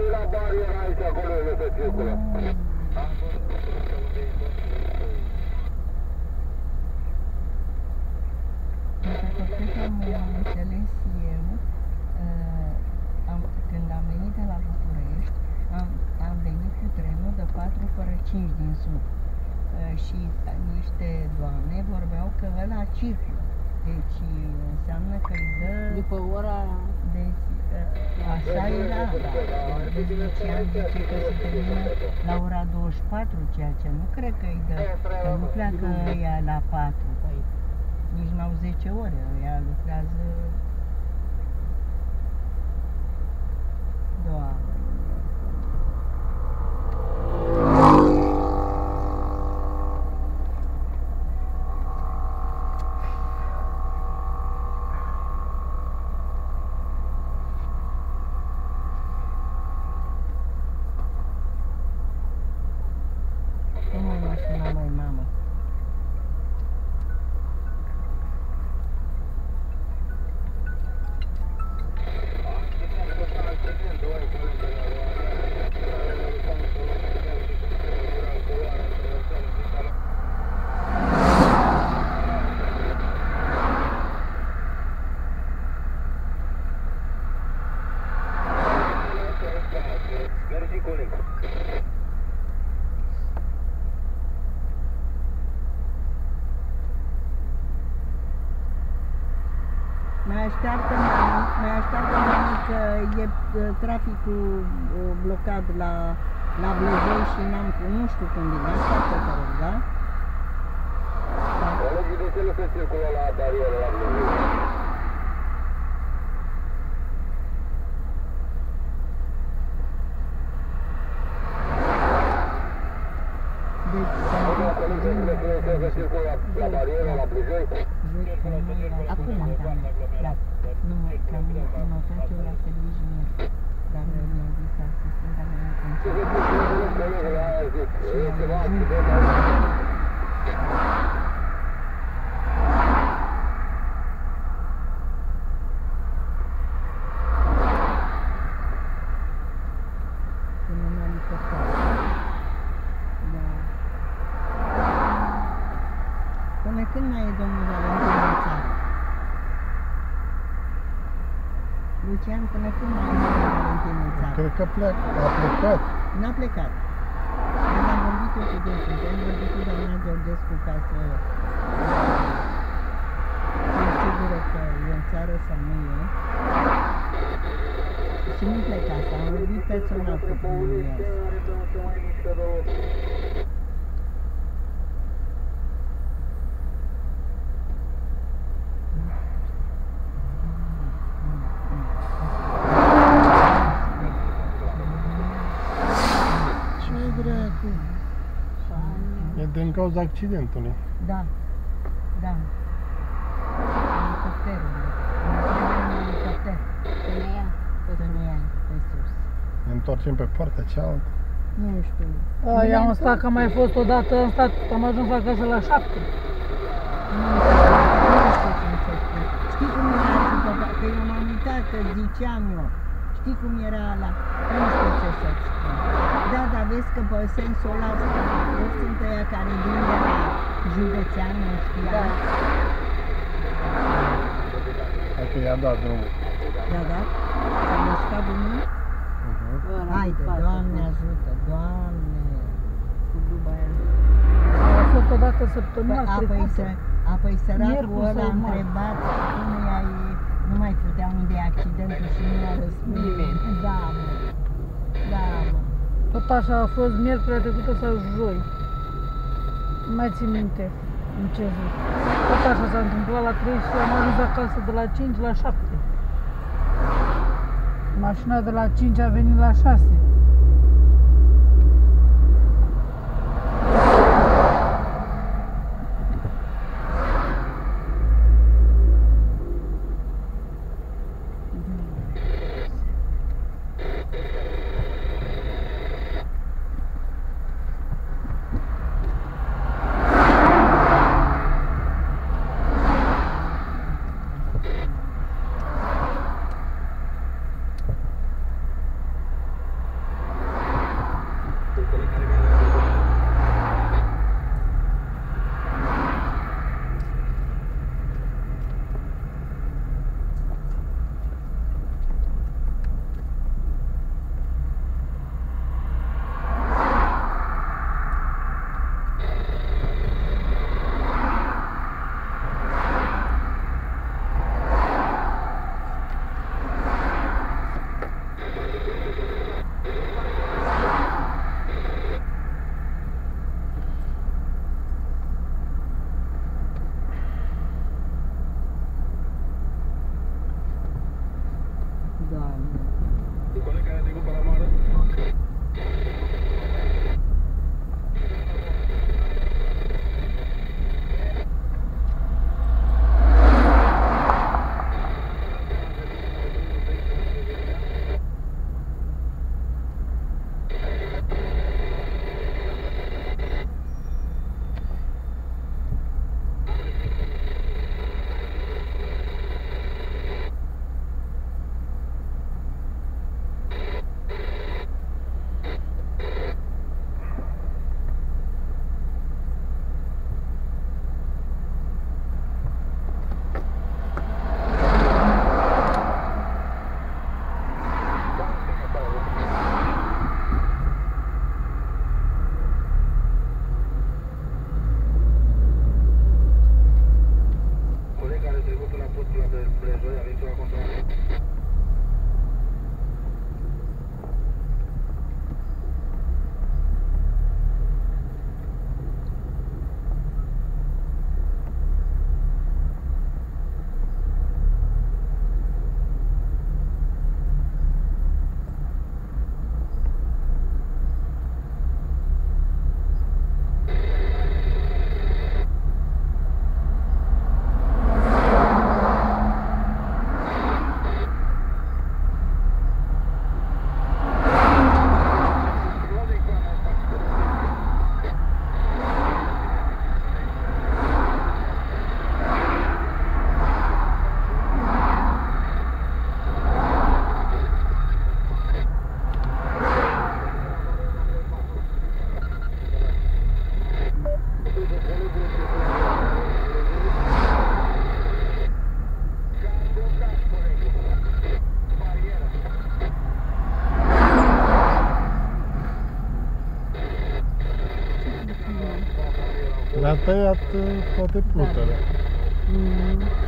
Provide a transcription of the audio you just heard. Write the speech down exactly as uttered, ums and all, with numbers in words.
la barieră aici, acolo unde se circulă. Pentru că cât am înțeles eu, am, când am venit de la București, am, am venit cu trenul de patru fără cinci din sud. Și niște doamne vorbeau că ăla circulă. Deci înseamnă că îi dă... După ora... Deci așa era, da. Deci Lucian zice că se termină la ora douăzeci și patru, ceea ce nu cred că îi dă, că nu pleacă ăia la patru. Nici n-au zece ore, ăia lucrează... Doamne. Nu mai mașina, mai mamă. Mersi, coleg. Mai așteaptă mai așteaptă mami că e traficul blocat la, la Blăjoi și n-am, nu știu când vine, așteaptă te rog, da? Colegii, de ce nu se circulă la barieră la Blăjoi? Deci, colegii, de ce nu se circulă la barieră la Blăjoi? acum, da, nu, că am notat eu la serviciu meu, dar mi-a zis asistenta mea cum să... Până mi-a licătat. Da. Până când mai e domnul Valentin în țară? Lucian, până când mai e domnul Valentin în țară? Cred că plec, a plecat. N-a plecat. Când am vorbit eu cu dânsul, că am vorbit cu doamna Georgescu ca să fiu sigură că e în țară sau nu e. Și nu pleca asta, am vorbit personal cu primul mers. Ce dracu? E din cauza accidentului. Da, da. Elicopterul. Trebuie un elicopter. Să ne ia. Să ne ia pe sus. Ne întoarcem pe partea cealaltă. Nu știu. A, eu am stat, că am mai fost odată, am stat, am ajuns acasă la șapte. Nu știu cum să spun. Știi cum era după, că eu m-am uitat, că ziceam eu. Știi cum era ăla? Nu știu ce să-ți spun. Da, dar vezi că pe sensul ăla sunt ăia care vin de la județean, nu știa. Da. Hai că i-a dat drumul. Da, da? S-a mișcat bunul? Uh-huh. Haide, Doamne ajută, Doamne! Cu duba aia. A fost odată săptămâna trecută. Apoi săracul Miercuri ăla a sau marți. întrebat cum i-ai, nu mai putea unde e accidentul și nu i-a răspuns. Nimeni. Da, mă. Da, mă. Tot așa a fost miercurea trecută sau joi. Nu mai țin minte în ce zi. Tot așa s-a întâmplat la trei și am ajuns acasă de la cinci la șapte. Mașina de la cinci a venit la șase. Le-a tăiat uh, toate plutele. Mm.